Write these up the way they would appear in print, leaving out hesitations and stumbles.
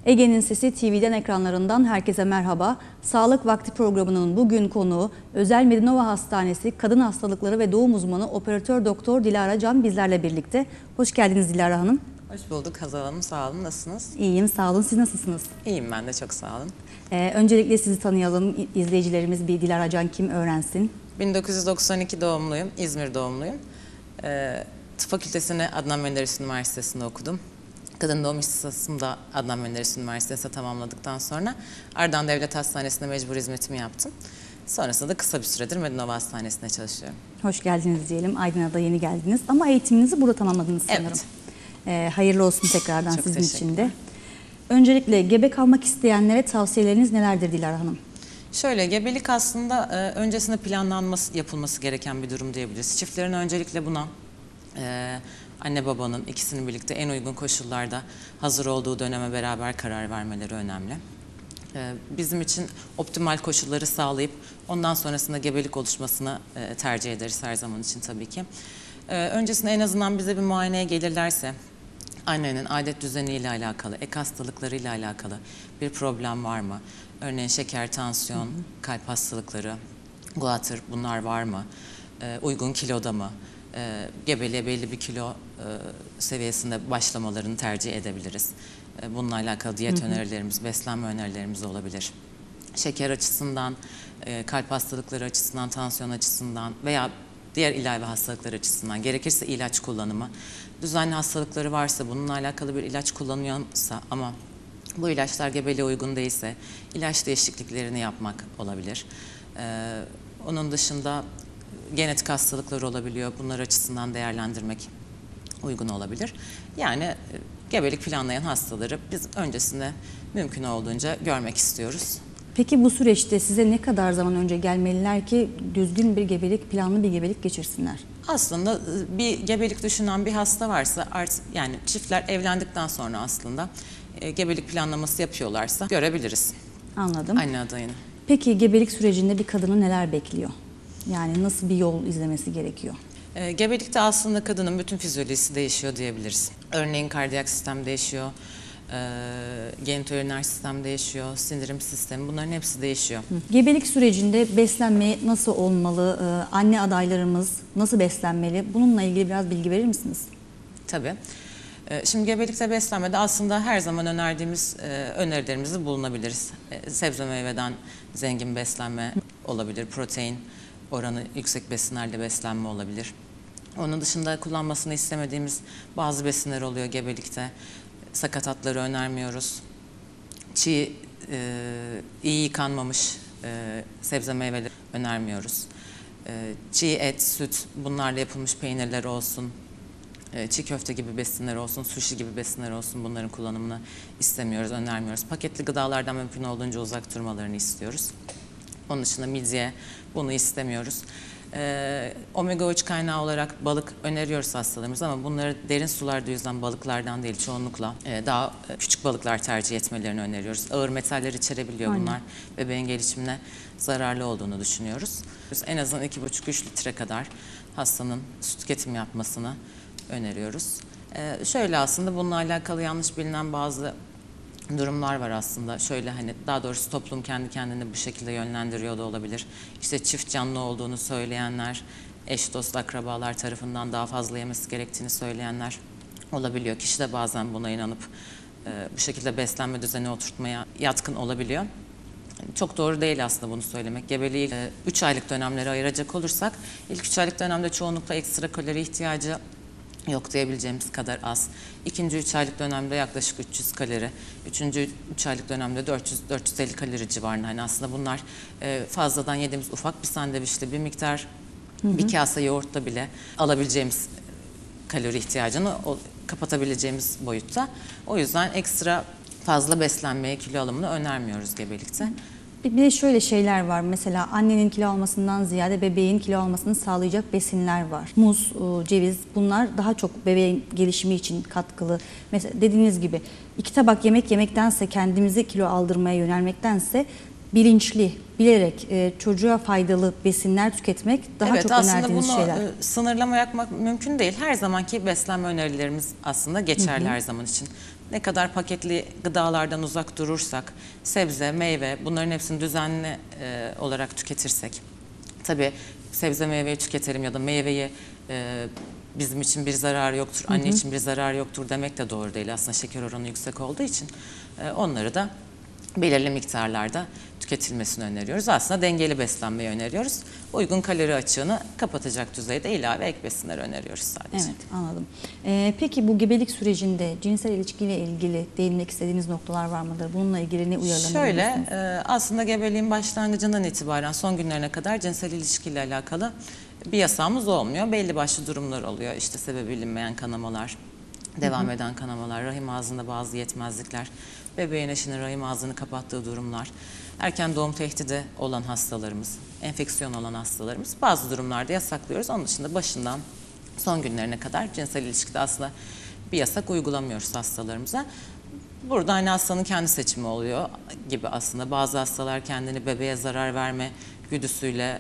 Ege'nin Sesi TV'den ekranlarından herkese merhaba. Sağlık Vakti programının bugün konuğu Özel Medinova Hastanesi Kadın Hastalıkları ve Doğum Uzmanı Operatör Doktor Dilara Can bizlerle birlikte. Hoş geldiniz Dilara Hanım. Hoş bulduk Hazal Hanım. Sağ olun. Nasılsınız? İyiyim, sağ olun. Siz nasılsınız? İyiyim ben de. Çok sağ olun. Öncelikle sizi tanıyalım. İzleyicilerimiz bir Dilara Can kim öğrensin. 1992 doğumluyum. İzmir doğumluyum. Tıp Fakültesini Adnan Menderes Üniversitesi'nde okudum. Kadın doğum ihtisasımı da Adnan Menderes Üniversitesi'nde tamamladıktan sonra Ardahan Devlet Hastanesi'nde mecbur hizmetimi yaptım. Sonrasında da kısa bir süredir Medinova Hastanesi'nde çalışıyorum. Hoş geldiniz diyelim. Aydın'a da yeni geldiniz ama eğitiminizi burada tamamladınız sanırım. Evet. Hayırlı olsun tekrardan Çok sizin için de. teşekkürler. Öncelikle gebe kalmak isteyenlere tavsiyeleriniz nelerdir Dilara Hanım? Şöyle, gebelik aslında öncesinde planlanması, yapılması gereken bir durum diyebiliriz. Çiftlerin öncelikle buna anne babanın ikisinin birlikte en uygun koşullarda hazır olduğu döneme beraber karar vermeleri önemli. Bizim için optimal koşulları sağlayıp ondan sonrasında gebelik oluşmasını tercih ederiz her zaman için tabii ki. Öncesinde en azından bize bir muayeneye gelirlerse, annenin adet düzeniyle alakalı, ek hastalıklarıyla alakalı bir problem var mı? Örneğin şeker, tansiyon, kalp hastalıkları, guatr bunlar var mı? Uygun kiloda mı? Gebeliğe belli bir kilo seviyesinde başlamalarını tercih edebiliriz. Bununla alakalı diyet önerilerimiz, beslenme önerilerimiz olabilir. Şeker açısından, kalp hastalıkları açısından, tansiyon açısından veya diğer ilave hastalıklar açısından gerekirse ilaç kullanımı. Düzenli hastalıkları varsa, bununla alakalı bir ilaç kullanıyorsa ama bu ilaçlar gebeliğe uygun değilse ilaç değişikliklerini yapmak olabilir. Onun dışında genetik hastalıklar olabiliyor. Bunlar açısından değerlendirmek uygun olabilir. Yani gebelik planlayan hastaları biz öncesinde mümkün olduğunca görmek istiyoruz. Peki bu süreçte size ne kadar zaman önce gelmeliler ki düzgün bir gebelik, planlı bir gebelik geçirsinler? Aslında bir gebelik düşünen bir hasta varsa yani çiftler evlendikten sonra aslında gebelik planlaması yapıyorlarsa görebiliriz. Anladım. Anne adayını. Peki gebelik sürecinde bir kadını neler bekliyor? Yani nasıl bir yol izlemesi gerekiyor? Gebelikte aslında kadının bütün fizyolojisi değişiyor diyebiliriz. Örneğin kardiyak sistem değişiyor, genitoüriner sistem değişiyor, sindirim sistemi bunların hepsi değişiyor. Gebelik sürecinde beslenme nasıl olmalı? Anne adaylarımız nasıl beslenmeli? Bununla ilgili biraz bilgi verir misiniz? Tabii. Şimdi gebelikte beslenmede aslında her zaman önerdiğimiz önerilerimizi bulunabiliriz. Sebze meyveden zengin beslenme olabilir, protein oranı yüksek besinlerle beslenme olabilir. Onun dışında kullanmasını istemediğimiz bazı besinler oluyor gebelikte. Sakatatları önermiyoruz. Çiğ, iyi yıkanmamış sebze meyveleri önermiyoruz. Çiğ et, süt, bunlarla yapılmış peynirler olsun, çiğ köfte gibi besinler olsun, sushi gibi besinler olsun bunların kullanımını istemiyoruz, önermiyoruz. Paketli gıdalardan mümkün olduğunca uzak durmalarını istiyoruz. Onun dışında midye, bunu istemiyoruz. Omega 3 kaynağı olarak balık öneriyoruz hastalarımız ama bunları derin sularda yüzen balıklardan değil çoğunlukla daha küçük balıklar tercih etmelerini öneriyoruz. Ağır metaller içerebiliyor bunlar. Bebeğin gelişimine zararlı olduğunu düşünüyoruz. En azından 2,5-3 litre kadar hastanın süt tüketimi yapmasını öneriyoruz. Şöyle aslında bununla alakalı yanlış bilinen bazı durumlar var aslında. Şöyle hani daha doğrusu toplum kendi kendini bu şekilde yönlendiriyor da olabilir. İşte çift canlı olduğunu söyleyenler, eş dost akrabalar tarafından daha fazla yemesi gerektiğini söyleyenler olabiliyor. Kişi de bazen buna inanıp bu şekilde beslenme düzeni oturtmaya yatkın olabiliyor. Çok doğru değil aslında bunu söylemek. Gebeliği 3 aylık dönemlere ayıracak olursak ilk 3 aylık dönemde çoğunlukla ekstra kalori ihtiyacı yok diyebileceğimiz kadar az. İkinci 3 aylık dönemde yaklaşık 300 kalori. Üçüncü 3 aylık dönemde 400-450 kalori civarında. Hani aslında bunlar fazladan yediğimiz ufak bir sandviçte bir miktar bir kase yoğurtla bile alabileceğimiz kalori ihtiyacını kapatabileceğimiz boyutta. O yüzden ekstra fazla beslenmeye, kilo alımını önermiyoruz gebelikte. Bir de şöyle şeyler var. Mesela annenin kilo almasından ziyade bebeğin kilo almasını sağlayacak besinler var. Muz, ceviz bunlar daha çok bebeğin gelişimi için katkılı. Mesela dediğiniz gibi 2 tabak yemek yemektense kendimizi kilo aldırmaya yönelmektense bilinçli, bilerek çocuğa faydalı besinler tüketmek daha çok önerdiğiniz şeyler. Evet, aslında bunu sınırlama yapmak mümkün değil. Her zamanki beslenme önerilerimiz aslında geçerli her zaman için. Ne kadar paketli gıdalardan uzak durursak, sebze, meyve bunların hepsini düzenli olarak tüketirsek. Tabii sebze meyveyi tüketelim ya da meyveyi bizim için bir zararı yoktur, anne için bir zararı yoktur demek de doğru değil. Aslında şeker oranı yüksek olduğu için onları da belirli miktarlarda tüketilmesini öneriyoruz. Aslında dengeli beslenmeyi öneriyoruz. Uygun kalori açığını kapatacak düzeyde ilave ek besinler öneriyoruz sadece. Evet, anladım. Peki bu gebelik sürecinde cinsel ilişkiyle ilgili değinmek istediğiniz noktalar var mıdır? Bununla ilgili ne uyarılarını Şöyle, aslında gebeliğin başlangıcından itibaren son günlerine kadar cinsel ilişkiyle alakalı bir yasağımız olmuyor. Belli başlı durumlar oluyor. İşte sebebi bilinmeyen kanamalar, devam eden kanamalar, rahim ağzında bazı yetmezlikler, bebeğin eşinin rahim ağzını kapattığı durumlar, erken doğum tehdidi olan hastalarımız, enfeksiyon olan hastalarımız bazı durumlarda yasaklıyoruz. Onun dışında başından son günlerine kadar cinsel ilişkide aslında bir yasak uygulamıyoruz hastalarımıza. Burada hani hastanın kendi seçimi oluyor gibi aslında. Bazı hastalar kendini bebeğe zarar verme güdüsüyle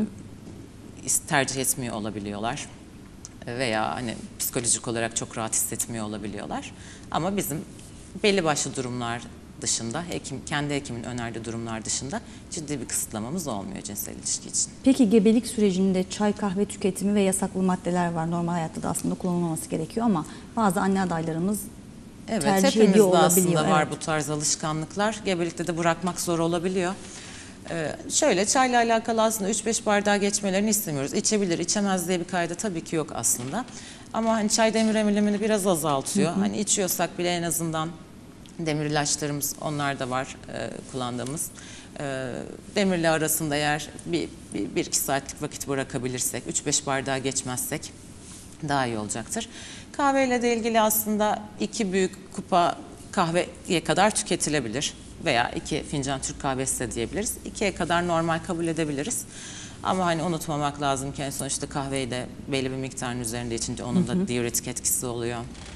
tercih etmiyor olabiliyorlar. Veya hani psikolojik olarak çok rahat hissetmiyor olabiliyorlar. Ama bizim belli başlı durumlar dışında, kendi hekimin önerdiği durumlar dışında ciddi bir kısıtlamamız olmuyor cinsel ilişki için. Peki gebelik sürecinde çay, kahve tüketimi ve yasaklı maddeler var. Normal hayatta da aslında kullanılmaması gerekiyor ama bazı anne adaylarımız tercih ediyor olabiliyor. Aslında var bu tarz alışkanlıklar. Gebelikte de bırakmak zor olabiliyor. Şöyle çayla alakalı aslında 3-5 bardağı geçmelerini istemiyoruz. İçebilir, içemez diye bir kaydı tabii ki yok aslında. Ama hani çay demir emilimini biraz azaltıyor. Hani içiyorsak bile en azından demir ilaçlarımız onlar da var kullandığımız. Demirle arasında eğer bir iki saatlik vakit bırakabilirsek, 3-5 bardağı geçmezsek daha iyi olacaktır. Kahveyle de ilgili aslında 2 büyük kupa kahveye kadar tüketilebilir. Veya 2 fincan Türk kahvesi de diyebiliriz. 2'ye kadar normal kabul edebiliriz. Ama hani unutmamak lazım ki en sonuçta kahveyi de belli bir miktarın üzerinde içince onun da diüretik etkisi oluyor.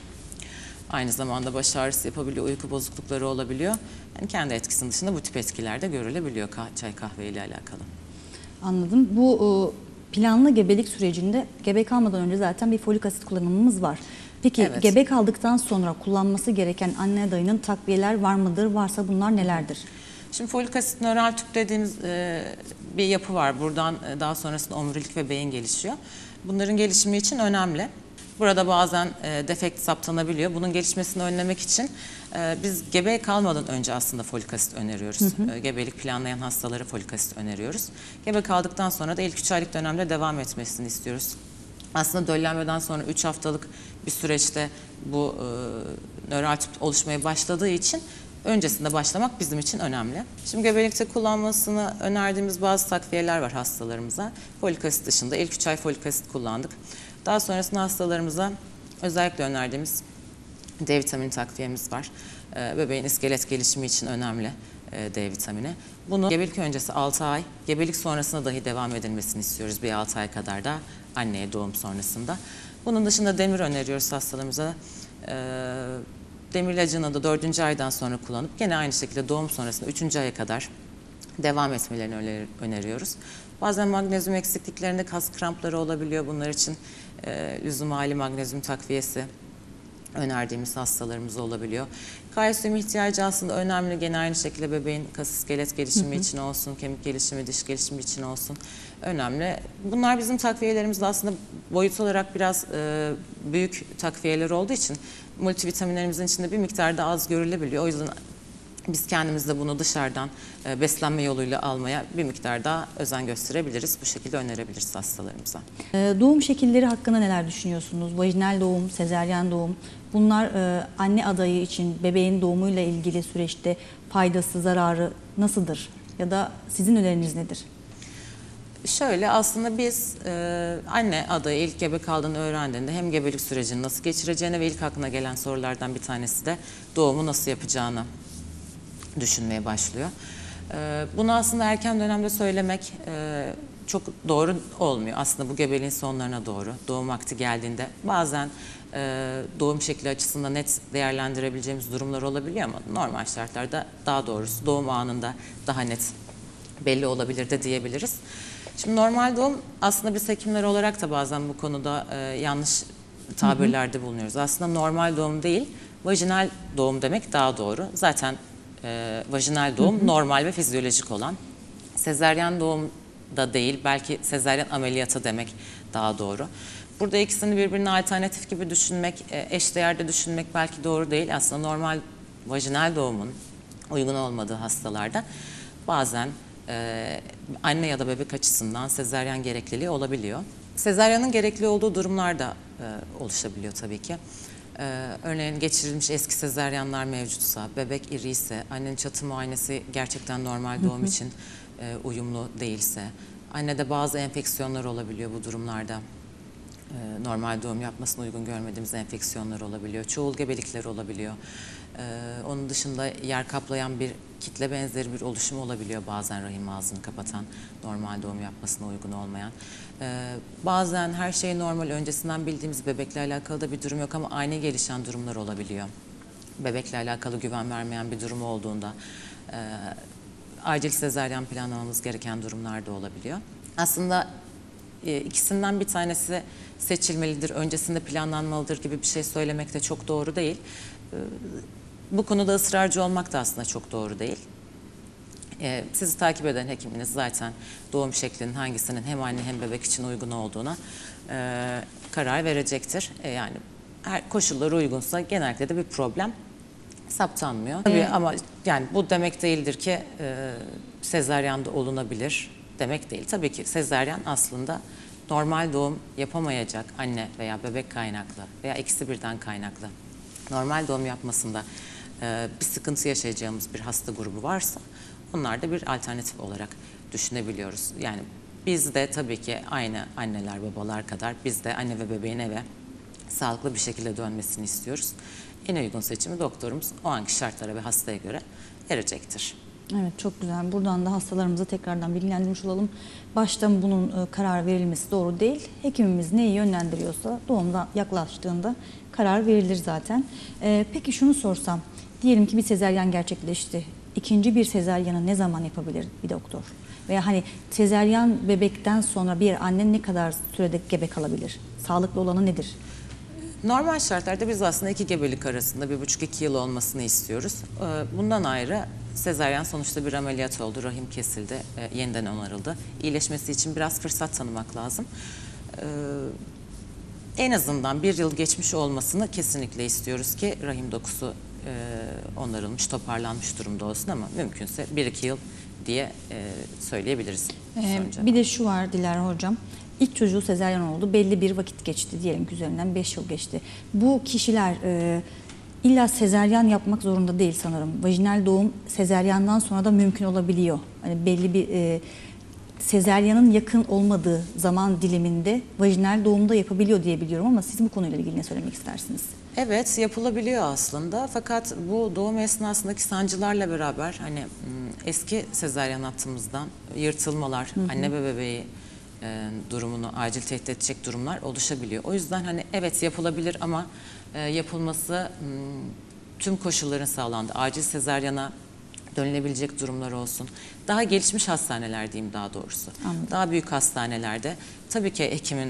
Aynı zamanda baş ağrısı yapabiliyor, uyku bozuklukları olabiliyor. Yani kendi etkisinin dışında bu tip etkiler de görülebiliyor çay kahve ile alakalı. Anladım. Bu planlı gebelik sürecinde gebe kalmadan önce zaten bir folik asit kullanımımız var. Peki Evet. gebe kaldıktan sonra kullanması gereken anne adayının takviyeler var mıdır? Varsa bunlar nelerdir? Şimdi folik asit nöral tüp dediğimiz bir yapı var. Buradan daha sonrasında omurilik ve beyin gelişiyor. Bunların gelişimi için önemli. Burada bazen defekt saptanabiliyor. Bunun gelişmesini önlemek için biz gebe kalmadan önce aslında folik asit öneriyoruz. Gebelik planlayan hastalara folik asit öneriyoruz. Gebe kaldıktan sonra da ilk 3 aylık dönemde devam etmesini istiyoruz. Aslında döllenmeden sonra 3 haftalık bir süreçte bu nöral tüp oluşmaya başladığı için öncesinde başlamak bizim için önemli. Şimdi gebelikte kullanmasını önerdiğimiz bazı takviyeler var hastalarımıza. Folik asit dışında ilk 3 ay folik asit kullandık. Daha sonrasında hastalarımıza özellikle önerdiğimiz D vitamini takviyemiz var. Bebeğin iskelet gelişimi için önemli D vitamini. Bunu gebelik öncesi 6 ay, gebelik sonrasında dahi devam edilmesini istiyoruz bir 6 ay kadar da anneye doğum sonrasında. Bunun dışında demir öneriyoruz hastalarımıza. Demir ilacını da 4. aydan sonra kullanıp gene aynı şekilde doğum sonrasında 3. aya kadar devam etmelerini öneriyoruz. Bazen magnezyum eksikliklerinde kas krampları olabiliyor. Bunlar için lüzum hali magnezyum takviyesi önerdiğimiz hastalarımız olabiliyor. Kalsiyum ihtiyacı aslında önemli. Gene aynı şekilde bebeğin kas iskelet gelişimi için olsun, kemik gelişimi, diş gelişimi için olsun önemli. Bunlar bizim takviyelerimizde aslında boyut olarak biraz büyük takviyeler olduğu için multivitaminlerimizin içinde bir miktar daha az görülebiliyor. O yüzden biz kendimiz de bunu dışarıdan beslenme yoluyla almaya bir miktar daha özen gösterebiliriz. Bu şekilde önerebiliriz hastalarımıza. Doğum şekilleri hakkında neler düşünüyorsunuz? Vajinal doğum, sezaryen doğum. Bunlar anne adayı için bebeğin doğumuyla ilgili süreçte faydası, zararı nasıldır? Ya da sizin öneriniz nedir? Şöyle aslında biz anne adayı ilk gebe kaldığını öğrendiğinde hem gebelik sürecini nasıl geçireceğine ve ilk aklına gelen sorulardan bir tanesi de doğumu nasıl yapacağını düşünmeye başlıyor. Bunu aslında erken dönemde söylemek çok doğru olmuyor. Aslında bu gebeliğin sonlarına doğru, doğum vakti geldiğinde bazen doğum şekli açısından net değerlendirebileceğimiz durumlar olabiliyor ama normal şartlarda daha doğrusu doğum anında daha net belli olabilir de diyebiliriz. Şimdi normal doğum aslında biz hekimler olarak da bazen bu konuda yanlış tabirlerde bulunuyoruz. Aslında normal doğum değil, vajinal doğum demek daha doğru. Zaten vajinal doğum normal ve fizyolojik olan. Sezaryen doğum da değil, belki sezaryen ameliyatı demek daha doğru. Burada ikisini birbirine alternatif gibi düşünmek, eşdeğerde düşünmek belki doğru değil. Aslında normal vajinal doğumun uygun olmadığı hastalarda bazen anne ya da bebek açısından sezaryen gerekliliği olabiliyor. Sezaryenin gerekli olduğu durumlar da oluşabiliyor tabii ki. Örneğin geçirilmiş eski sezaryenler mevcutsa, bebek iri ise, annenin çatı muayenesi gerçekten normal doğum için uyumlu değilse, annede bazı enfeksiyonlar olabiliyor bu durumlarda. Normal doğum yapmasına uygun görmediğimiz enfeksiyonlar olabiliyor. Çoğul gebelikler olabiliyor. Onun dışında yer kaplayan bir kitle benzeri bir oluşum olabiliyor bazen rahim ağzını kapatan, normal doğum yapmasına uygun olmayan. Bazen her şey normal, öncesinden bildiğimiz bebekle alakalı da bir durum yok ama ani gelişen durumlar olabiliyor. Bebekle alakalı güven vermeyen bir durum olduğunda acil sezaryen planlamamız gereken durumlar da olabiliyor. Aslında ikisinden bir tanesi seçilmelidir, öncesinde planlanmalıdır gibi bir şey söylemek de çok doğru değil. Bu konuda ısrarcı olmak da aslında çok doğru değil. Sizi takip eden hekiminiz zaten doğum şeklinin hangisinin hem anne hem bebek için uygun olduğuna karar verecektir. Yani her koşulları uygunsa genellikle de bir problem saptanmıyor. Tabii ama yani bu demek değildir ki sezaryen de olunabilir demek değil. Tabii ki sezaryen aslında normal doğum yapamayacak anne veya bebek kaynaklı veya ikisi birden kaynaklı normal doğum yapmasında bir sıkıntı yaşayacağımız bir hasta grubu varsa onlar da bir alternatif olarak düşünebiliyoruz. Yani biz de tabii ki aynı anneler babalar kadar biz de anne ve bebeğin eve sağlıklı bir şekilde dönmesini istiyoruz. En uygun seçimi doktorumuz o anki şartlara ve hastaya göre verecektir. Evet, çok güzel. Buradan da hastalarımızı tekrardan bilgilendirmiş olalım. Başta bunun karar verilmesi doğru değil. Hekimimiz neyi yönlendiriyorsa doğumda yaklaştığında karar verilir zaten. Peki şunu sorsam, diyelim ki bir sezaryen gerçekleşti. İkinci bir sezaryanı ne zaman yapabilir bir doktor? Veya hani sezaryen bebekten sonra bir anne ne kadar sürede gebe kalabilir? Sağlıklı olanı nedir? Normal şartlarda biz aslında 2 gebelik arasında 1,5-2 yıl olmasını istiyoruz. Bundan ayrı sezaryen sonuçta bir ameliyat oldu, rahim kesildi, yeniden onarıldı. İyileşmesi için biraz fırsat tanımak lazım. En azından 1 yıl geçmiş olmasını kesinlikle istiyoruz ki rahim dokusu onarılmış, toparlanmış durumda olsun ama mümkünse 1-2 yıl diye söyleyebiliriz. Bir de şu var Dilara Hocam. İlk çocuğu sezaryen oldu. Belli bir vakit geçti. Diyelim ki üzerinden 5 yıl geçti. Bu kişiler illa sezaryen yapmak zorunda değil sanırım. Vajinal doğum sezaryandan sonra da mümkün olabiliyor. Hani belli bir sezaryanın yakın olmadığı zaman diliminde vajinal doğumda yapabiliyor diye biliyorum ama siz bu konuyla ilgili ne söylemek istersiniz? Evet, yapılabiliyor aslında fakat bu doğum esnasındaki sancılarla beraber hani eski sezaryen hattımızdan yırtılmalar, anne ve bebeği durumunu acil tehdit edecek durumlar oluşabiliyor. O yüzden hani evet yapılabilir ama yapılması tüm koşulların sağlandığı, acil sezaryana dönülebilecek durumlar olsun. Daha gelişmiş hastaneler diyeyim daha doğrusu. Anladım. Daha büyük hastanelerde tabii ki hekimin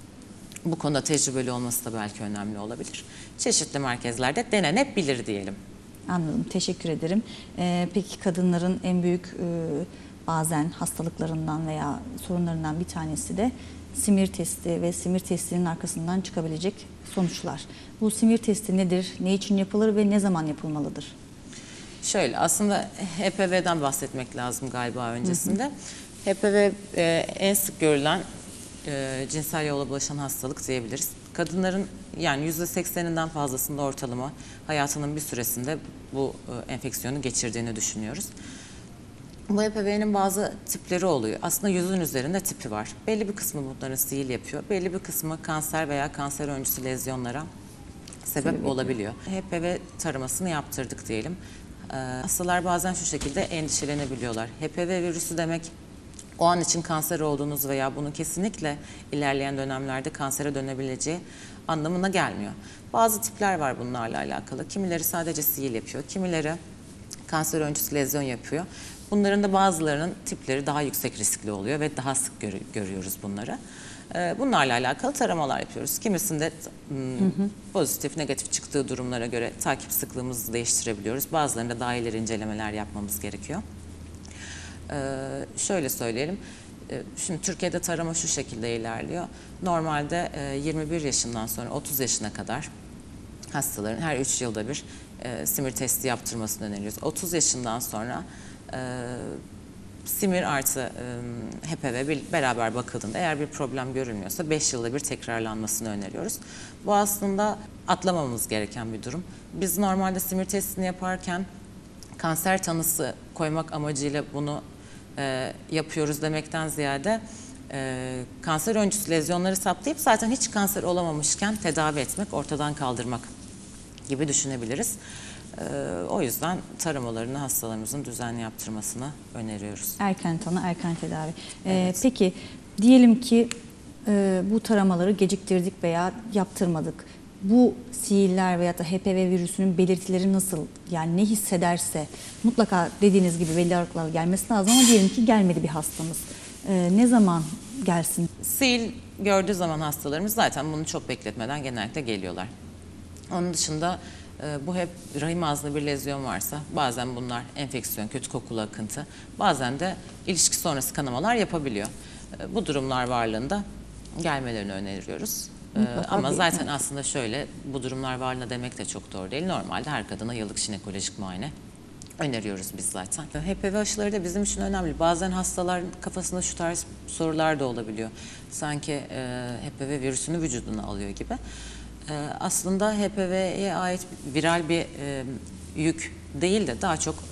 bu konuda tecrübeli olması da belki önemli olabilir. Çeşitli merkezlerde denenebilir diyelim. Anladım. Teşekkür ederim. Peki kadınların en büyük bazen hastalıklarından veya sorunlarından bir tanesi de simir testi ve simir testinin arkasından çıkabilecek sonuçlar. Bu simir testi nedir, ne için yapılır ve ne zaman yapılmalıdır? Şöyle aslında HPV'den bahsetmek lazım galiba öncesinde. HPV en sık görülen cinsel yolla bulaşan hastalık diyebiliriz. Kadınların yani %80'inden fazlasında ortalama hayatının bir süresinde bu enfeksiyonu geçirdiğini düşünüyoruz. Bu HPV'nin bazı tipleri oluyor. Aslında 100'ün üzerinde tipi var. Belli bir kısmı bunların sihir yapıyor. Belli bir kısmı kanser veya kanser öncüsü lezyonlara sebep olabiliyor. HPV taramasını yaptırdık diyelim. Hastalar bazen şu şekilde endişelenebiliyorlar. HPV virüsü demek o an için kanser olduğunuz veya bunun kesinlikle ilerleyen dönemlerde kansere dönebileceği anlamına gelmiyor. Bazı tipler var bunlarla alakalı. Kimileri sadece sihir yapıyor, kimileri kanser öncesi lezyon yapıyor. Bunların da bazılarının tipleri daha yüksek riskli oluyor ve daha sık görüyoruz bunları. Bunlarla alakalı taramalar yapıyoruz. Kimisinde pozitif, negatif çıktığı durumlara göre takip sıklığımızı değiştirebiliyoruz. Bazılarında daha ileri incelemeler yapmamız gerekiyor. Şöyle söyleyelim. Şimdi Türkiye'de tarama şu şekilde ilerliyor. Normalde 21 yaşından sonra 30 yaşına kadar hastaların her 3 yılda bir simir testi yaptırmasını öneriyoruz. 30 yaşından sonra simir artı HPV beraber bakıldığında eğer bir problem görülmüyorsa 5 yılda bir tekrarlanmasını öneriyoruz. Bu aslında atlamamamız gereken bir durum. Biz normalde simir testini yaparken kanser tanısı koymak amacıyla bunu yapıyoruz demekten ziyade kanser öncesi lezyonları saptayıp zaten hiç kanser olamamışken tedavi etmek, ortadan kaldırmak gibi düşünebiliriz. O yüzden taramalarını hastalarımızın düzenli yaptırmasını öneriyoruz. Erken tanı, erken tedavi. Evet. Peki diyelim ki bu taramaları geciktirdik veya yaptırmadık. Bu siiller veya da HPV virüsünün belirtileri nasıl? Yani ne hissederse mutlaka dediğiniz gibi belli aralıklarla gelmesi lazım ama diyelim ki gelmedi bir hastamız. Ne zaman gelsin? Sil gördüğü zaman hastalarımız zaten bunu çok bekletmeden genellikle geliyorlar. Onun dışında bu hep rahim ağzında bir lezyon varsa bazen bunlar enfeksiyon, kötü kokulu akıntı, bazen de ilişki sonrası kanamalar yapabiliyor. Bu durumlar varlığında gelmelerini öneriyoruz. Ama zaten aslında şöyle, bu durumlar varlığında demek de çok doğru değil. Normalde her kadına yıllık jinekolojik muayene öneriyoruz biz zaten. HPV aşıları da bizim için önemli. Bazen hastaların kafasında şu tarz sorular da olabiliyor. Sanki HPV virüsünü vücuduna alıyor gibi. Aslında HPV'ye ait viral bir yük değil de daha çok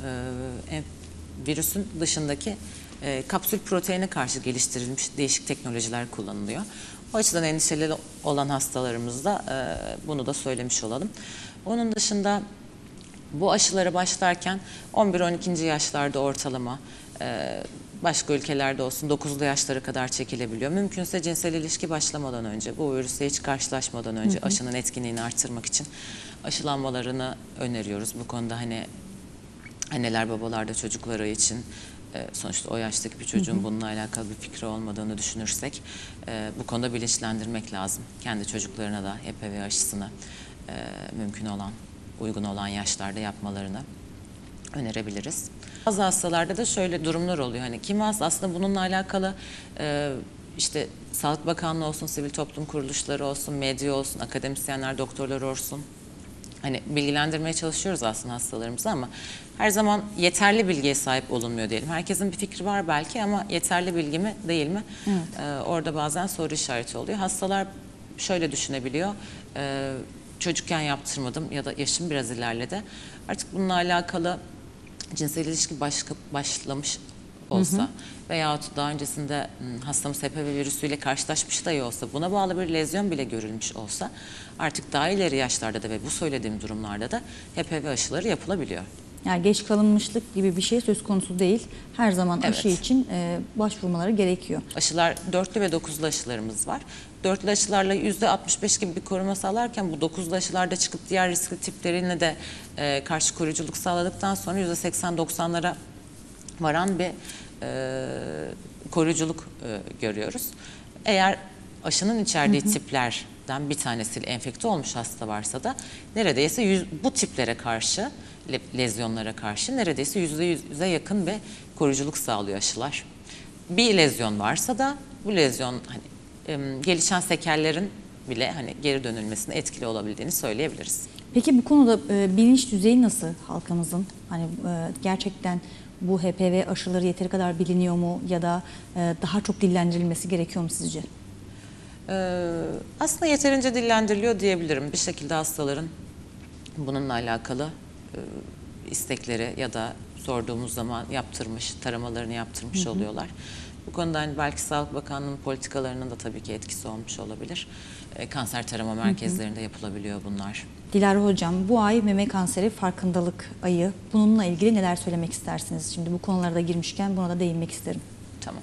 virüsün dışındaki kapsül proteine karşı geliştirilmiş değişik teknolojiler kullanılıyor. O açıdan endişeli olan hastalarımızda bunu da söylemiş olalım. Onun dışında bu aşılara başlarken 11-12. yaşlarda ortalama, başka ülkelerde olsun 9'lu yaşlara kadar çekilebiliyor. Mümkünse cinsel ilişki başlamadan önce, bu virüsle hiç karşılaşmadan önce aşının etkinliğini artırmak için aşılanmalarını öneriyoruz. Bu konuda hani anneler babalar da çocukları için sonuçta o yaştaki bir çocuğun bununla alakalı bir fikri olmadığını düşünürsek bu konuda bilinçlendirmek lazım. Kendi çocuklarına da HPV aşısını mümkün olan, uygun olan yaşlarda yapmalarını önerebiliriz. Bazı hastalarda da şöyle durumlar oluyor. Hani kimi hasta aslında bununla alakalı işte Sağlık Bakanlığı olsun, sivil toplum kuruluşları olsun, medya olsun, akademisyenler, doktorlar olsun. Hani bilgilendirmeye çalışıyoruz aslında hastalarımızı ama her zaman yeterli bilgiye sahip olunmuyor diyelim. Herkesin bir fikri var belki ama yeterli bilgi mi değil mi? Evet. Orada bazen soru işareti oluyor. Hastalar şöyle düşünebiliyor. Çocukken yaptırmadım ya da yaşım biraz ilerledi. Artık bununla alakalı cinsel ilişki başlamış olsa veyahut daha öncesinde hastamız HPV virüsüyle karşılaşmış dahi olsa, buna bağlı bir lezyon bile görülmüş olsa artık daha ileri yaşlarda da ve bu söylediğim durumlarda da HPV aşıları yapılabiliyor. Yani geç kalınmışlık gibi bir şey söz konusu değil. Her zaman aşı için başvurmaları gerekiyor. Aşılar 4'lü ve 9'lu aşılarımız var. 4'lü aşılarla %65 gibi bir koruma sağlarken bu 9'lu aşılarda çıkıp diğer riskli tiplerine de karşı koruyuculuk sağladıktan sonra %80-90'lara varan bir koruyuculuk görüyoruz. Eğer aşının içerdiği tiplerden bir tanesiyle enfekte olmuş hasta varsa da neredeyse bu tiplere karşı, lezyonlara karşı neredeyse %100'e yakın bir koruyuculuk sağlıyor aşılar. Bir lezyon varsa da bu lezyon hani gelişen sekellerin bile hani geri dönülmesine etkili olabildiğini söyleyebiliriz. Peki bu konuda bilinç düzeyi nasıl halkımızın? Hani gerçekten bu HPV aşıları yeteri kadar biliniyor mu ya da daha çok dillendirilmesi gerekiyor mu sizce? Aslında yeterince dillendiriliyor diyebilirim. Bir şekilde hastaların bununla alakalı istekleri ya da sorduğumuz zaman taramalarını yaptırmış oluyorlar. Bu konuda hani belki Sağlık Bakanlığı'nın politikalarının da tabii ki etkisi olmuş olabilir. Kanser tarama merkezlerinde yapılabiliyor bunlar. Dilara Hocam, bu ay meme kanseri farkındalık ayı. Bununla ilgili neler söylemek istersiniz? Şimdi bu konulara da girmişken buna da değinmek isterim. Tamam.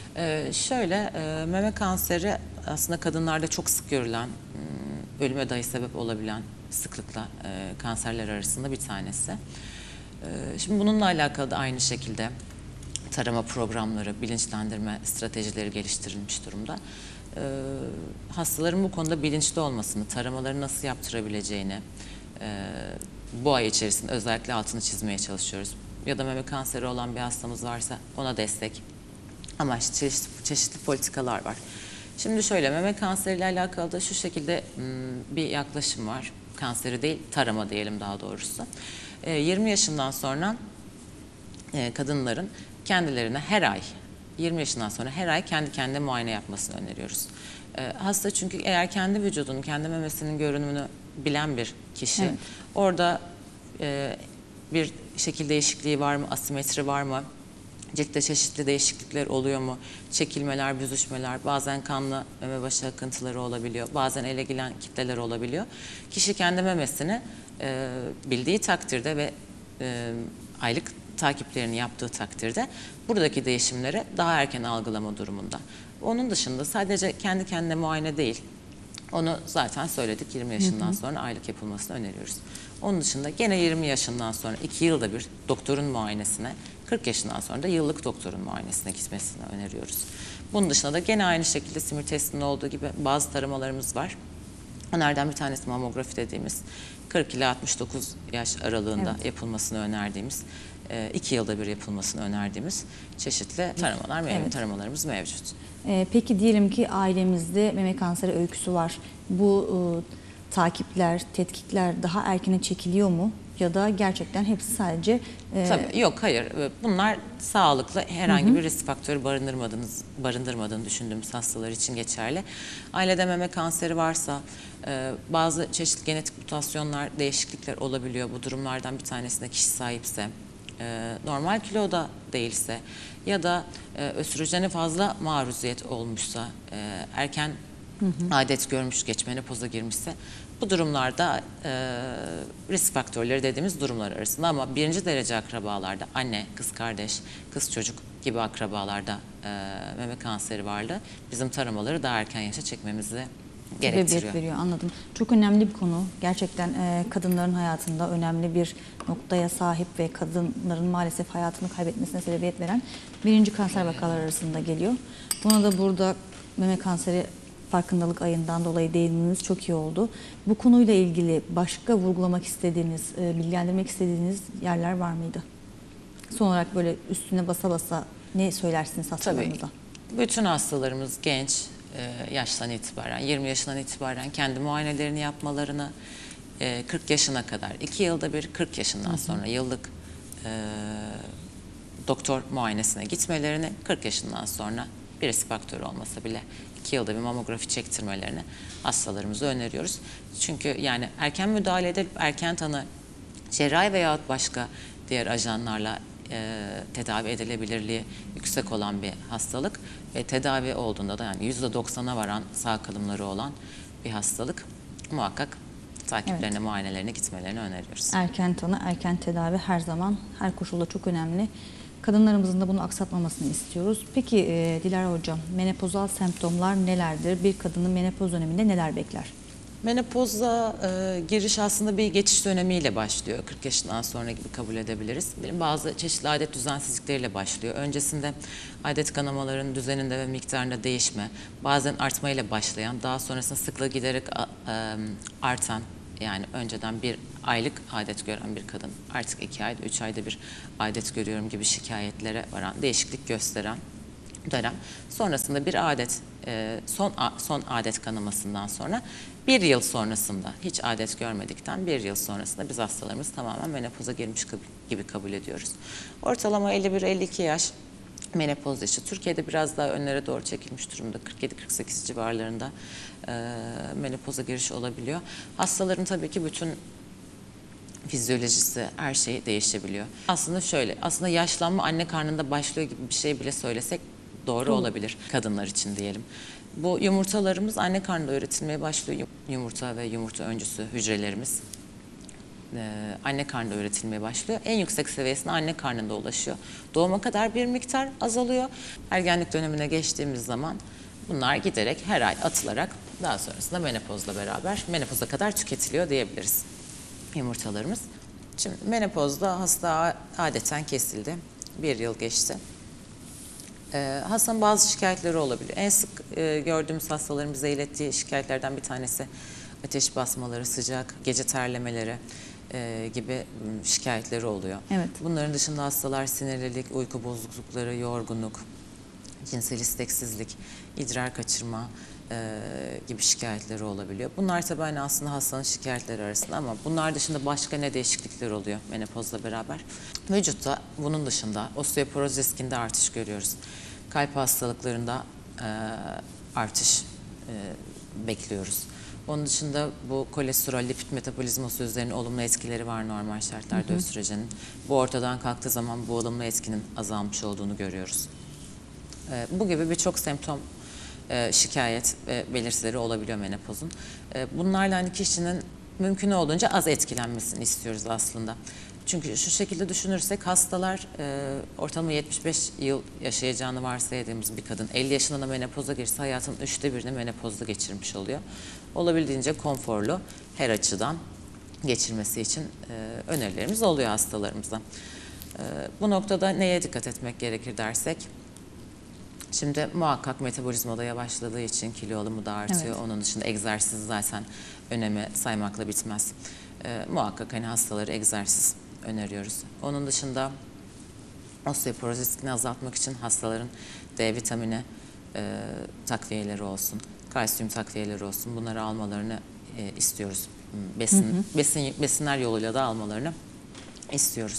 Meme kanseri aslında kadınlarda çok sık görülen, ölüme dahi sebep olabilen sıklıkla kanserler arasında bir tanesi. Şimdi bununla alakalı da aynı şekilde tarama programları, bilinçlendirme stratejileri geliştirilmiş durumda. Hastaların bu konuda bilinçli olmasını, taramaları nasıl yaptırabileceğini bu ay içerisinde özellikle altını çizmeye çalışıyoruz. Ya da meme kanseri olan bir hastamız varsa ona destek amaçlı çeşitli politikalar var. Şimdi şöyle, meme kanseriyle alakalı da şu şekilde bir yaklaşım var. Kanseri değil, tarama diyelim daha doğrusu. 20 yaşından sonra kadınların kendilerine her ay, 20 yaşından sonra her ay kendi kendine muayene yapmasını öneriyoruz. Hasta çünkü eğer kendi vücudunun, kendi memesinin görünümünü bilen bir kişi, evet, orada bir şekil değişikliği var mı, asimetri var mı, ciltte çeşitli değişiklikler oluyor mu, çekilmeler, büzüşmeler, bazen kanlı meme başı akıntıları olabiliyor, bazen ele gelen kitleler olabiliyor. Kişi kendi memesini bildiği takdirde ve aylık takiplerini yaptığı takdirde buradaki değişimleri daha erken algılama durumunda. Onun dışında sadece kendi kendine muayene değil, onu zaten söyledik, 20 yaşından sonra aylık yapılmasını öneriyoruz. Onun dışında gene 20 yaşından sonra 2 yılda bir doktorun muayenesine, 40 yaşından sonra da yıllık doktorun muayenesine gitmesini öneriyoruz. Bunun dışında da gene aynı şekilde simir testinde olduğu gibi bazı taramalarımız var. Onlardan bir tanesi mamografi dediğimiz, 40 ile 69 yaş aralığında, evet, yapılmasını önerdiğimiz, 2 yılda bir yapılmasını önerdiğimiz çeşitli taramalar, evet, taramalarımız mevcut. Peki diyelim ki ailemizde meme kanseri öyküsü var. Bu takipler, tetkikler daha erkene çekiliyor mu? Ya da gerçekten hepsi sadece... Tabii yok, hayır. Bunlar sağlıklı, herhangi bir risk faktörü barındırmadığını düşündüğümüz hastalar için geçerli. Ailede meme kanseri varsa bazı çeşitli genetik mutasyonlar, değişiklikler olabiliyor. Bu durumlardan bir tanesine kişi sahipse, normal kiloda değilse ya da östrojene fazla maruziyet olmuşsa, erken adet görmüş, geç menopoza girmişse, bu durumlarda risk faktörleri dediğimiz durumlar arasında, ama birinci derece akrabalarda, anne, kız kardeş, kız çocuk gibi akrabalarda meme kanseri varlığı bizim taramaları daha erken yaşa çekmemizi gerektiriyor. Sebebiyet veriyor, anladım. Çok önemli bir konu. Gerçekten kadınların hayatında önemli bir noktaya sahip ve kadınların maalesef hayatını kaybetmesine sebebiyet veren birinci kanser vakaları arasında geliyor. Buna da burada meme kanseri farkındalık ayından dolayı değinmeniz çok iyi oldu. Bu konuyla ilgili başka vurgulamak istediğiniz, bilgilendirmek istediğiniz yerler var mıydı? Son olarak böyle üstüne basa basa ne söylersiniz hastalarınıza? Tabii. Bütün hastalarımız genç yaştan itibaren, 20 yaşından itibaren kendi muayenelerini yapmalarını, 40 yaşına kadar, 2 yılda bir, 40 yaşından sonra yıllık doktor muayenesine gitmelerini, 40 yaşından sonra bir risk faktörü olmasa bile 2 yılda bir mamografi çektirmelerini hastalarımıza öneriyoruz. Çünkü yani erken müdahale edip erken tanı, cerrahi veya başka diğer ajanlarla tedavi edilebilirliği yüksek olan bir hastalık ve tedavi olduğunda da yani %90'a varan sağ kalımları olan bir hastalık. Muhakkak takiplerine, evet, muayenelerine gitmelerini öneriyoruz. Erken tanı, erken tedavi her zaman, her koşulda çok önemli. Kadınlarımızın da bunu aksatmamasını istiyoruz. Peki Dilara Hocam, menopozal semptomlar nelerdir? Bir kadının menopoz döneminde neler bekler? Menopoza giriş aslında bir geçiş dönemiyle başlıyor. 40 yaşından sonra gibi kabul edebiliriz. Bazı çeşitli adet düzensizlikleriyle başlıyor. Öncesinde adet kanamaların düzeninde ve miktarında değişme, bazen artmayla başlayan, daha sonrasında sıklığı giderek artan, yani önceden bir aylık adet gören bir kadın artık 2 ayda, 3 ayda bir adet görüyorum gibi şikayetlere varan, değişiklik gösteren dönem. Sonrasında bir adet, son adet kanamasından sonra 1 yıl sonrasında, hiç adet görmedikten 1 yıl sonrasında biz hastalarımız tamamen menopoza girmiş gibi kabul ediyoruz. Ortalama 51-52 yaş menopoz yaşı. Türkiye'de biraz daha önlere doğru çekilmiş durumda. 47-48 civarlarında menopoza giriş olabiliyor. Hastaların tabii ki bütün fizyolojisi, her şey değişebiliyor. Aslında şöyle, aslında yaşlanma anne karnında başlıyor gibi bir şey bile söylesek doğru olabilir kadınlar için diyelim. Bu yumurtalarımız anne karnında üretilmeye başlıyor. Yumurta ve yumurta öncüsü hücrelerimiz anne karnında üretilmeye başlıyor. En yüksek seviyesine anne karnında ulaşıyor. Doğuma kadar bir miktar azalıyor. Ergenlik dönemine geçtiğimiz zaman bunlar giderek her ay atılarak daha sonrasında menopozla beraber menopoza kadar tüketiliyor diyebiliriz yumurtalarımız. Şimdi menopozda hasta adeten kesildi. 1 yıl geçti. Hastanın bazı şikayetleri olabilir. En sık gördüğümüz hastaların bize ilettiği şikayetlerden bir tanesi ateş basmaları, sıcak, gece terlemeleri gibi şikayetleri oluyor. Evet. Bunların dışında hastalar sinirlilik, uyku bozuklukları, yorgunluk, cinsel isteksizlik, idrar kaçırma gibi şikayetleri olabiliyor. Bunlar tabii hani aslında hastanın şikayetleri arasında ama bunlar dışında başka ne değişiklikler oluyor menopozla beraber? Vücutta bunun dışında osteoporoz riskinde artış görüyoruz. Kalp hastalıklarında artış bekliyoruz. Onun dışında bu kolesterol, lipid metabolizması üzerine olumlu etkileri var normal şartlarda östrojenin. Bu ortadan kalktığı zaman bu olumlu etkinin azalmış olduğunu görüyoruz. Bu gibi birçok semptom, şikayet ve belirtileri olabiliyor menopozun. Bunlarla hani kişinin mümkün olduğunca az etkilenmesini istiyoruz aslında. Çünkü şu şekilde düşünürsek hastalar ortalama 75 yıl yaşayacağını varsayadığımız bir kadın 50 yaşında da menopoza girse hayatının 1/3'ünü menopozda geçirmiş oluyor. Olabildiğince konforlu her açıdan geçirmesi için önerilerimiz oluyor hastalarımıza. Bu noktada neye dikkat etmek gerekir dersek, şimdi muhakkak metabolizma da yavaşladığı için kilo alımı da artıyor. Evet. Onun dışında egzersiz zaten önemi saymakla bitmez. Muhakkak hani hastaları egzersiz öneriyoruz. Onun dışında osteoporoz riskini azaltmak için hastaların D vitamini takviyeleri olsun, kalsiyum takviyeleri olsun, bunları almalarını istiyoruz. Besinler yoluyla da almalarını istiyoruz.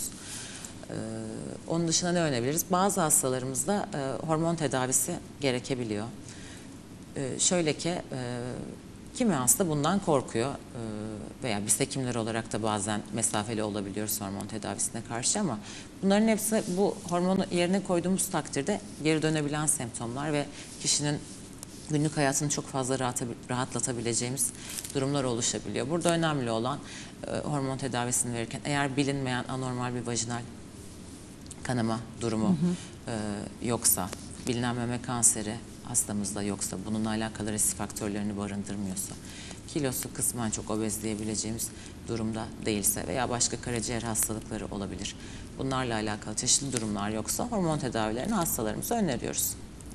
Onun dışında ne önerebiliriz? Bazı hastalarımızda hormon tedavisi gerekebiliyor. Şöyle ki kimi hasta bundan korkuyor veya biz hekimler olarak da bazen mesafeli olabiliyoruz hormon tedavisine karşı ama bunların hepsi bu hormonu yerine koyduğumuz takdirde geri dönebilen semptomlar ve kişinin günlük hayatını çok fazla rahatlatabileceğimiz durumlar oluşabiliyor. Burada önemli olan hormon tedavisini verirken eğer bilinmeyen anormal bir vajinal kanama durumu yoksa, bilinen meme kanseri hastamızda yoksa, bununla alakalı risk faktörlerini barındırmıyorsa, kilosu kısmen çok obez diyebileceğimiz durumda değilse veya başka karaciğer hastalıkları olabilir. Bunlarla alakalı çeşitli durumlar yoksa hormon tedavilerini hastalarımıza öneriyoruz.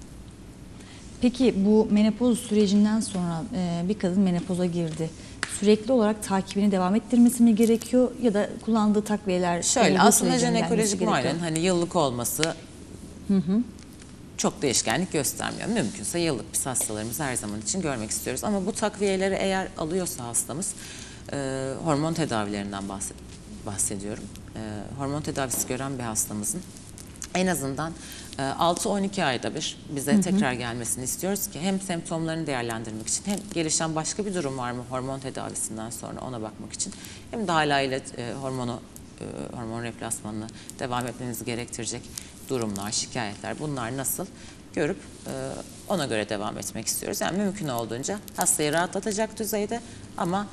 Peki bu menopoz sürecinden sonra bir kadın menopoza girdi. Sürekli olarak takibini devam ettirmesi mi gerekiyor ya da kullandığı takviyeler Şöyle olduğu aslında sürece mi gelmesi jinekolojik gerekiyor? muayenenin hani yıllık olması çok değişkenlik göstermiyor. Mümkünse yıllık biz hastalarımızı her zaman için görmek istiyoruz. Ama bu takviyeleri eğer alıyorsa hastamız hormon tedavilerinden bahsediyorum. Hormon tedavisi gören bir hastamızın en azından 6-12 ayda bir bize tekrar gelmesini istiyoruz ki hem semptomlarını değerlendirmek için hem gelişen başka bir durum var mı hormon tedavisinden sonra ona bakmak için hem de hala ile hormon replasmanına devam etmenizi gerektirecek durumlar, şikayetler bunlar nasıl görüp ona göre devam etmek istiyoruz. Yani mümkün olduğunca hastayı rahatlatacak düzeyde ama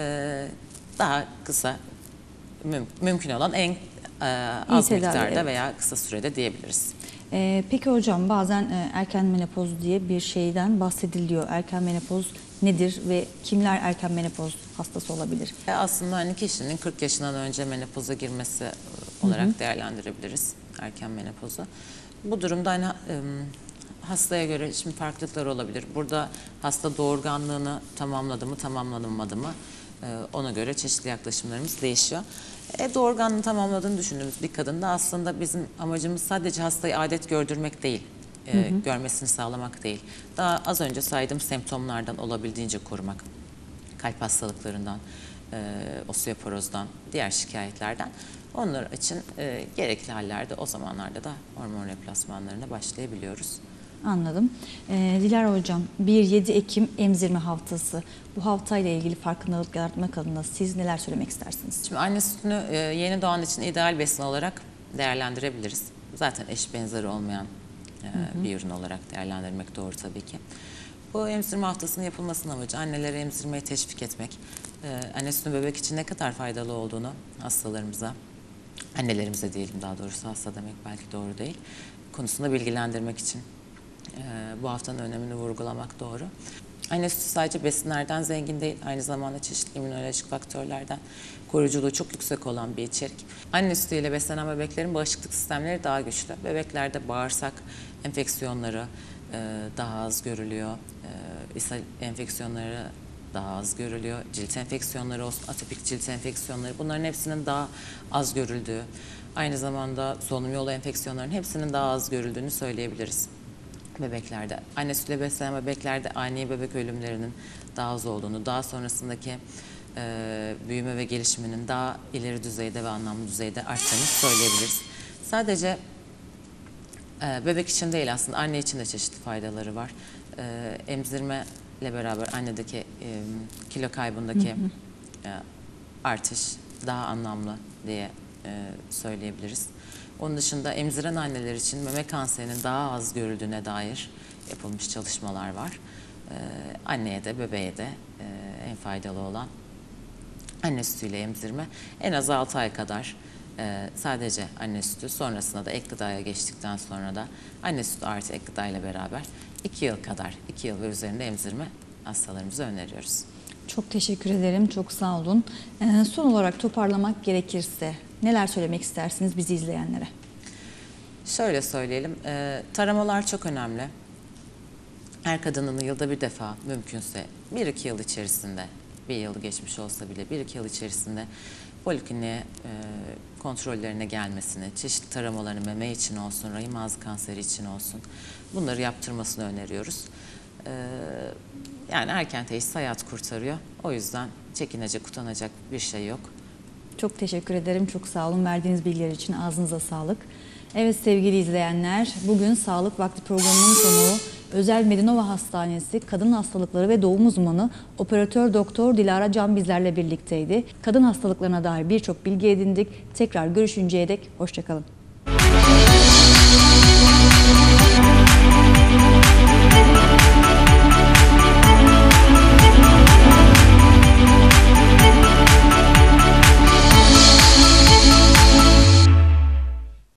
daha kısa mümkün olan en az miktarda evet. veya kısa sürede diyebiliriz. Peki hocam bazen erken menopoz diye bir şeyden bahsediliyor. Erken menopoz nedir ve kimler erken menopoz hastası olabilir? Aslında hani kişinin 40 yaşından önce menopoza girmesi olarak değerlendirebiliriz erken menopozu. Bu durumda hani hastaya göre şimdi farklılıklar olabilir. Burada hasta doğurganlığını tamamladı mı, tamamlanmadı mı ona göre çeşitli yaklaşımlarımız değişiyor. Doğurganlığını tamamladığını düşündüğümüz bir kadında aslında bizim amacımız sadece hastayı adet gördürmek değil, görmesini sağlamak değil. Daha az önce saydığım semptomlardan olabildiğince korumak, kalp hastalıklarından, osteoporozdan, diğer şikayetlerden. Onlar için gerekli hallerde o zamanlarda da hormon replasmanlarına başlayabiliyoruz. Anladım. Dilara hocam 1-7 Ekim emzirme haftası. Bu haftayla ilgili farkındalık yaratmak adına siz neler söylemek istersiniz? Şimdi anne sütünü yeni doğan için ideal besin olarak değerlendirebiliriz. Zaten eş benzeri olmayan bir ürün olarak değerlendirmek doğru tabii ki. Bu emzirme haftasının yapılmasının amacı annelere emzirmeye teşvik etmek. Anne sütünün bebek için ne kadar faydalı olduğunu hastalarımıza, annelerimize diyelim daha doğrusu hasta demek belki doğru değil, konusunda bilgilendirmek için bu haftanın önemini vurgulamak doğru. Anne sütü sadece besinlerden zengin değil, aynı zamanda çeşitli immünolojik faktörlerden koruyuculuğu çok yüksek olan bir içerik. Anne sütüyle beslenen bebeklerin bağışıklık sistemleri daha güçlü. Bebeklerde bağırsak enfeksiyonları daha az görülüyor, ishal enfeksiyonları daha az görülüyor, cilt enfeksiyonları olsun, atopik cilt enfeksiyonları, bunların hepsinin daha az görüldüğü, aynı zamanda solunum yolu enfeksiyonlarının hepsinin daha az görüldüğünü söyleyebiliriz. Bebeklerde, anne sütüyle beslenen bebeklerde ani bebek ölümlerinin daha az olduğunu, daha sonrasındaki büyüme ve gelişiminin daha ileri düzeyde ve anlamlı düzeyde arttığını söyleyebiliriz. Sadece bebek için değil, aslında anne için de çeşitli faydaları var. Emzirme ile beraber annedeki kilo kaybındaki artış daha anlamlı diye söyleyebiliriz. Onun dışında emziren anneler için meme kanserinin daha az görüldüğüne dair yapılmış çalışmalar var. Anneye de bebeğe de en faydalı olan anne sütüyle emzirme. En az 6 ay kadar sadece anne sütü, sonrasında da ek gıdaya geçtikten sonra da anne sütü artı ek gıda ile beraber 2 yıl kadar, 2 yıl ve üzerinde emzirme hastalarımıza öneriyoruz. Çok teşekkür ederim, çok sağ olun. Son olarak toparlamak gerekirse neler söylemek istersiniz bizi izleyenlere? Şöyle söyleyelim, taramalar çok önemli. Her kadının yılda bir defa, mümkünse 1-2 yıl içerisinde, bir yıl geçmiş olsa bile 1-2 yıl içerisinde polikliniğe kontrollerine gelmesini, çeşitli taramalarını meme için olsun, rahim ağzı kanseri için olsun, bunları yaptırmasını öneriyoruz. Yani erken teşhis hayat kurtarıyor. O yüzden çekinecek, utanacak bir şey yok. Çok teşekkür ederim, çok sağ olun. Verdiğiniz bilgiler için ağzınıza sağlık. Evet sevgili izleyenler, bugün Sağlık Vakti programının konuğu Özel Medinova Hastanesi Kadın Hastalıkları ve Doğum Uzmanı Operatör Doktor Dilara Can bizlerle birlikteydi. Kadın hastalıklarına dair birçok bilgi edindik. Tekrar görüşünceye dek hoşça kalın.